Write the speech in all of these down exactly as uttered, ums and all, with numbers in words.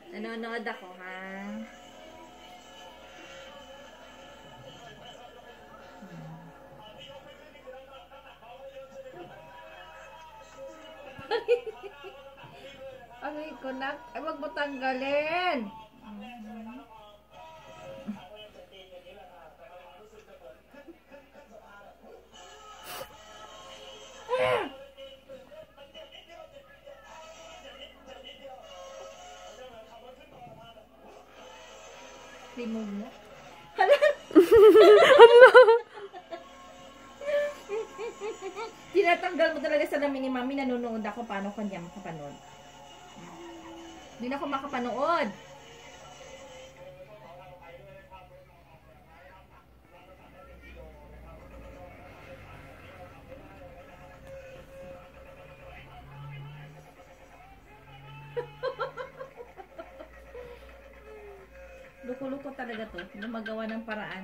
Nanonood ako, ha? Aray ko na. Ay, wag mo tanggalin. Limog mo. Hala. Tinatanggal mo talaga sa lamin ni Mami. Nanonood ako. Paano ko niya makapanood? Hindi na ako makapanood. Luko-luko talaga to. Hindi magawa ng paraan.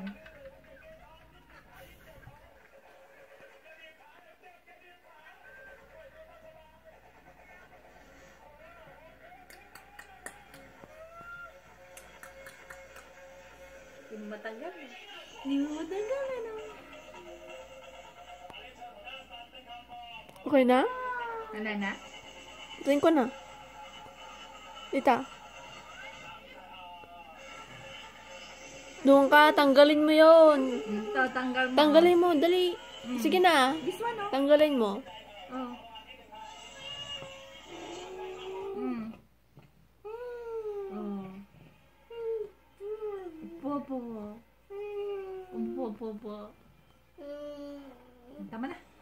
Hindi mo matanggal. Hindi mo matanggal. Ano? Okay na? Ano na? Tingin ko na. Tita. Doon ka, tanggalin mo yon. Ito, tanggal mo. Tanggalin mo, dali. Mm. Sige na. This one, oh. Tanggalin mo. Oh. Mm. Oh. Popo. Popo. Tama na.